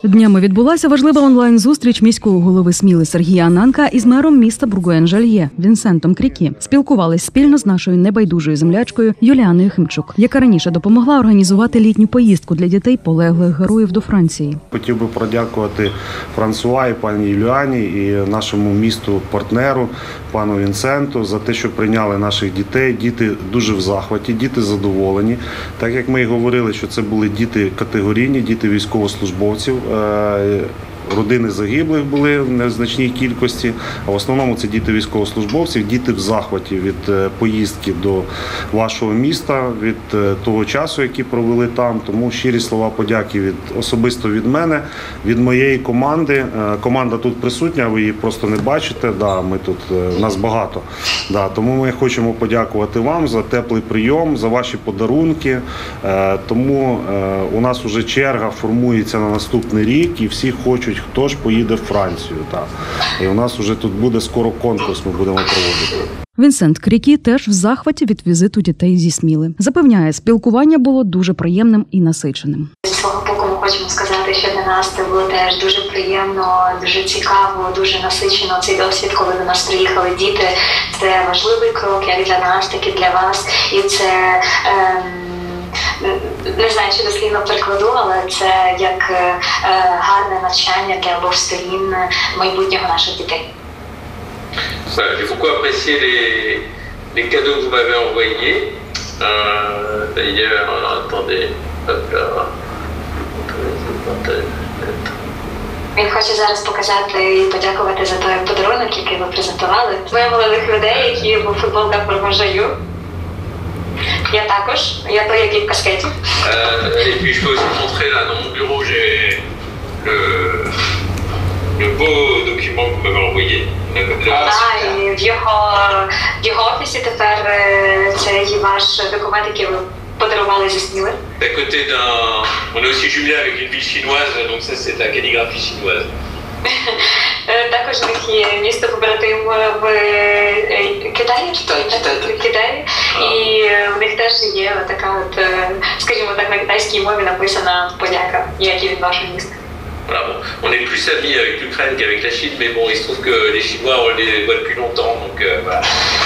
Днями відбулася важлива онлайн-зустріч міського голови Сміли Сергія Ананка із мером міста Бургуен-Жал'є Вінсентом Крікі. Спілкувались спільно з нашою небайдужою землячкою Юліаною Химчук, яка раніше допомогла організувати літню поїздку для дітей полеглих героїв до Франції. Хотів би подякувати Франсуа і пані Юліані і нашому місту-партнеру, пану Вінсенту, за те, що прийняли наших дітей. Діти дуже в захваті, діти задоволені. Так як ми і говорили, що це були діти категорійні, діти військовослужбовців. Родини загиблих були в незначній кількості, а в основному це діти військовослужбовців, діти в захваті від поїздки до вашого міста, від того часу, який провели там. Тому щирі слова подяки особисто від мене, від моєї команди. Команда тут присутня, ви її просто не бачите, ми тут, нас багато. Тому ми хочемо подякувати вам за теплий прийом, за ваші подарунки. Тому у нас вже черга формується на наступний рік і всі хочуть, хто ж поїде в Францію. І у нас вже тут буде скоро конкурс, ми будемо проводити. Вінсент Крікі теж в захваті від візиту дітей зі Сміли. Запевняє, спілкування було дуже приємним і насиченим. З свого боку ми хочемо сказати, що для нас це було теж дуже приємно, дуже цікаво, дуже насичено цей досвід, коли до нас приїхали діти. Це важливий крок як для нас, так і для вас. І це... Не знаю, чи дослівно перекладу, але це як гарне навчання для обох сторін майбутнього наших дітей. J'ai beaucoup apprécié les cadeaux que vous m'avez envoyés. D'ailleurs, attendez, Він хоче зараз показати і подякувати за той подарунок, який ви презентували. Ми молодих людей, які в футболках «Бургуен-Жал'є». Я також, я той, який в каскеті. Et puis je peux aussi montrer là dans mon bureau, j'ai le beau document que vous m'avez envoyé. І в його офісі тепер це ваш документ, який ви подарували зі Сміли. À côté on est aussi jumelé avec une ville chinoise, donc ça c'est la calligraphie chinoise. Також у них є місто побратим в Китаї. І в них теж є така, скажімо так, на китайській мові написана подяка, як і від вашого міста. Voilà, bon, on est plus amis avec l'Ukraine qu'avec la Chine, mais bon, il se trouve que les Chinois, on les voit depuis longtemps, donc voilà.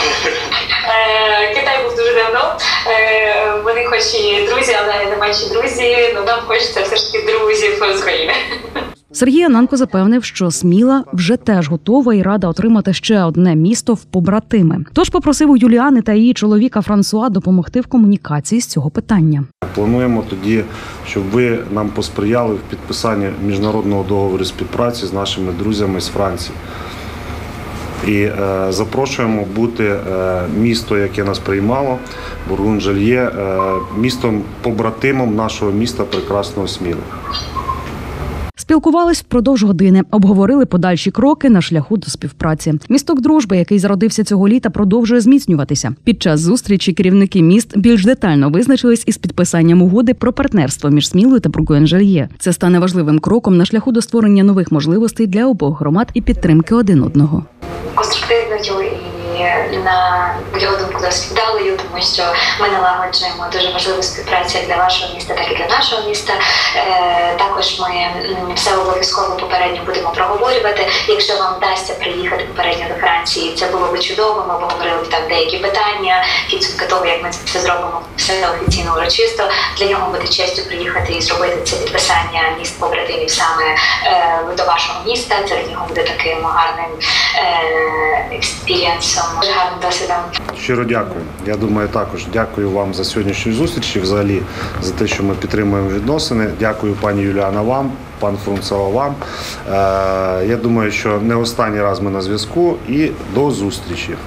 Китай був дуже давно, вони хоч і друзі, але не менші друзі, але нам хочеться все ж таки друзів з країни. Сергій Ананко запевнив, що Сміла вже теж готова і рада отримати ще одне місто в побратими. Тож попросив у Юліани та її чоловіка Франсуа допомогти в комунікації з цього питання. Плануємо тоді, щоб ви нам посприяли в підписанні міжнародного договору співпраці з нашими друзями з Франції. І запрошуємо бути місто, яке нас приймало, Бургуен-Жал'є, містом-побратимом нашого міста прекрасного Сміли. Спілкувались впродовж години, обговорили подальші кроки на шляху до співпраці. Місток дружби, який зародився цього літа, продовжує зміцнюватися. Під час зустрічі керівники міст більш детально визначились із підписанням угоди про партнерство між Смілою та Бургуен-Жал'є. Це стане важливим кроком на шляху до створення нових можливостей для обох громад і підтримки один одного. Конструктивною і, на мою думку, досить вдалою, тому що ми налагоджуємо дуже важливу співпрацю як для вашого міста, так і для нашого міста. Також ми все обов'язково попередньо будемо проговорювати. Якщо вам вдасться приїхати попередньо до Франції, це було б чудово, ми обговорили там деякі питання, підсумки того, як ми це зробимо все офіційно урочисто. Для нього буде честю приїхати і зробити це підписання міст побратимів саме до вашого міста. Це для нього буде таким гарним експірієнсом, дуже гарним досвідом. Щиро дякую. Я думаю, також дякую вам за сьогоднішню зустріч і взагалі за те, що ми підтримуємо відносини. Дякую, пані Юліана, вам, пан Франсуа, вам. Я думаю, що не останній раз ми на зв'язку і до зустрічі.